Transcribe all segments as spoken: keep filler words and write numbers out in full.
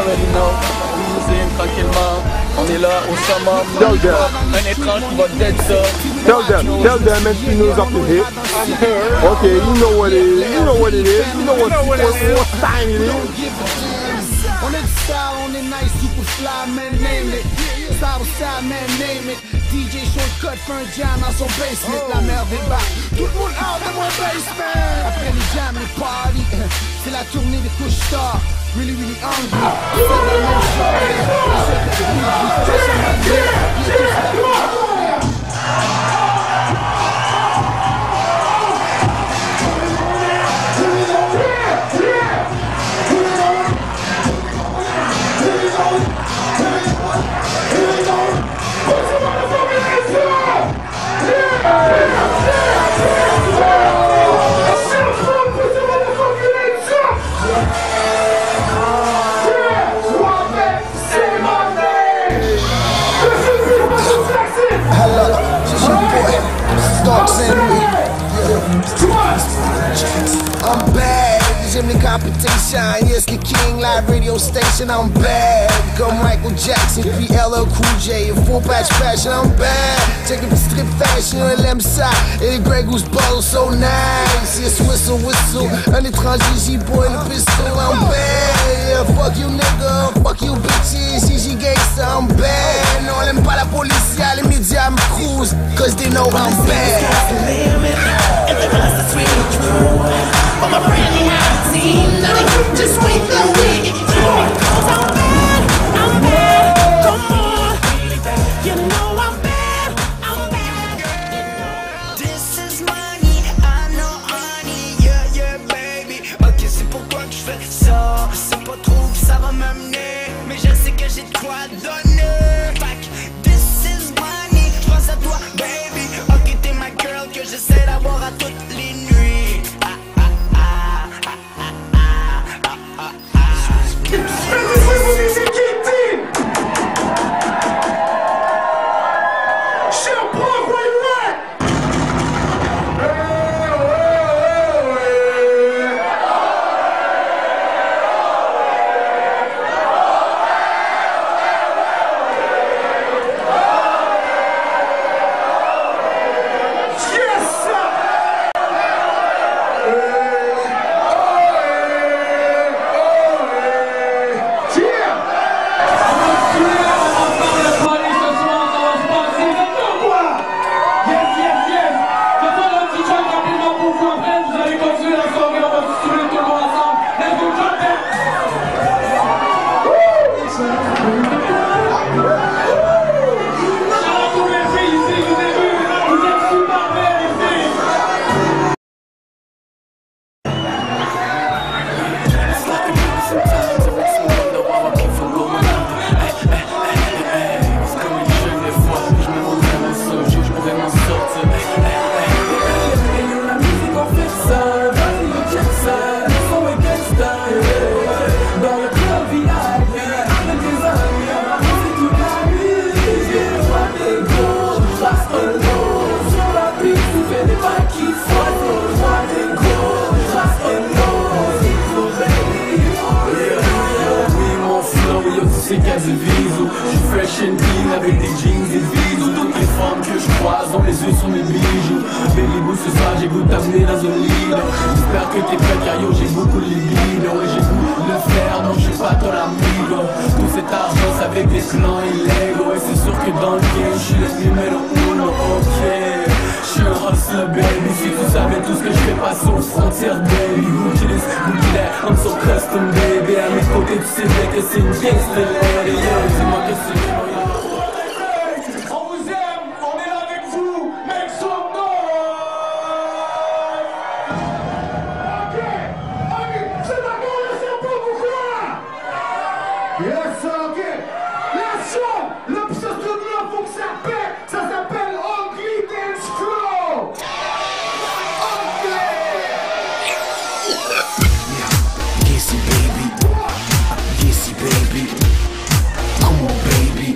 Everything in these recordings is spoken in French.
already know. Limousine, tranquillement. On est là au Summum. Tell them. Un étrange qui va dead ça. Tell them. Tell them Manspino's up to hit. Okay, you know what it is. You know what it is. You know what, what, what time it is. On est style, on est nice, super fly, man, name it. Style style, man, name it. D J Shortcut fait un jam dans son basement. La merde débat, tout le monde out de mon basement. Après les jams, les parties, c'est la tournée des couches tard. Really, really hungry. C'est la même I'm bad, j'aime les competitions. Yes, the king, live radio station. I'm bad, comme Michael Jackson, puis L L Cool J. Full patch fashion, I'm bad. Check the strip fashion, elle aime ça. Et les Grey Goose balls, so nice. Yes, whistle, whistle. Un étranger, J-boy, le pistol. I'm bad, yeah, fuck you nigga, fuck you bitches. Gigi gangsta, I'm bad. Non, elle aime pas la police, les médias me cruise. Cause they know I'm bad. But my friend ain't got a team, nothing, just wait till we get you through. I'm bad, I'm bad, come on. You know I'm bad, I'm bad. This is money, I know honey, yeah, yeah, baby. Ok, c'est pourquoi que je fais ça, je sais pas trop où ça va m'amener, mais je sais que j'ai de quoi donner. Fait que this is money, je pense à toi, baby. Ok, t'es ma girl que j'essaie d'avoir à toutes les nuits. Sherbrooke, where you at? Yes, sir. C'est quasi viso, j'suis fresh and clean avec des jeans et bisous. Toutes les femmes que je croise ont les yeux sur mes bijoux. Baby boo, ce soir j'ai goût de t'amener dans un lit. J'espère que t'es prête car yo j'ai beaucoup de libido. Et j'ai goût de le faire, non j'suis pas ton amigo. Tout cet argent c'est avec des clans illégaux. Et c'est sûr que dans le game j'suis le numéro uno, ok. J'suis un hustler baby, si tu savais tout ce que j'fais passer aux frontières baby. Bouki this, bouki that, I'm so custom baby. À mes côtés tu sais bien que c'est une gangster lady. Yeah, dis-moi que c'est On vous aime, on est là avec vous, make some noise. Ok, ok, c'est d'accord, laissez un peu vous quoi. Yes, ok. Let's go. Le pseudo faut que ça pète, ça s'appelle Ugly Dance Flow. Gissy baby, Gissy baby, come on baby.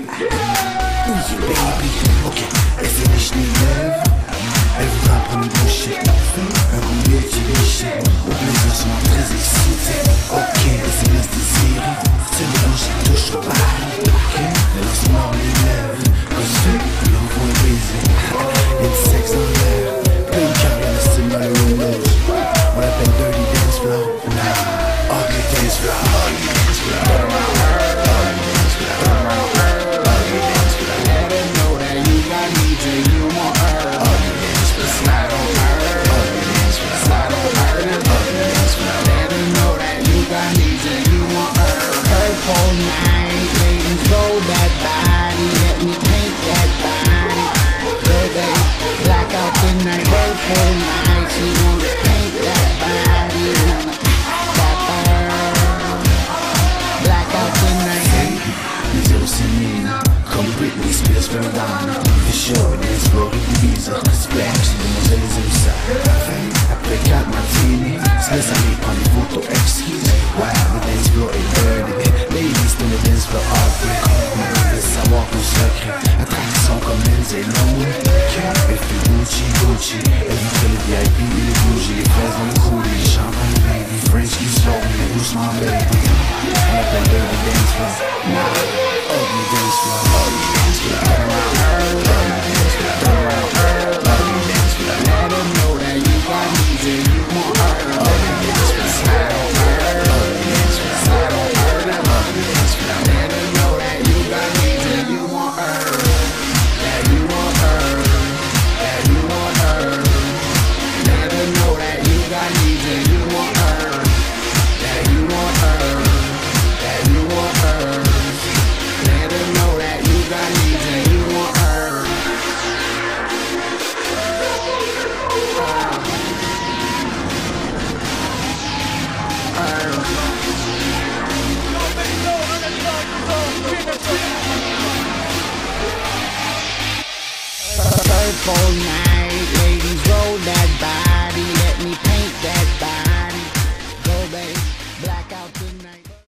mais ça dépend des photos exquises. Ouais, le dance floor est dirty. Ladies dans le dance floor all day. Mais on veut savoir ton secret. Attraction comme Lindsay Lohan. Et puis Gucci, Gucci. Évite le V I P et les bougies. Les fraises dans le coulis, les champagne baby. French qui slow, mais doucement baby. On appelle le dance floor. Nah, ugly dance floor. Ugly dance floor. Turn around her. Ugly dance floor. Turn around her. Ugly dance floor. Let them know that you got needs and you want her. Ugly dance floor. Slide on her. Ugly dance floor. Slide on her. Ugly dance floor. Let them know that you got needs and you want her. That you want her. That you want her. Let them know that you got needs and you want her. That you want her. That you want her. Let them know that you got needs and you want her. Purple night.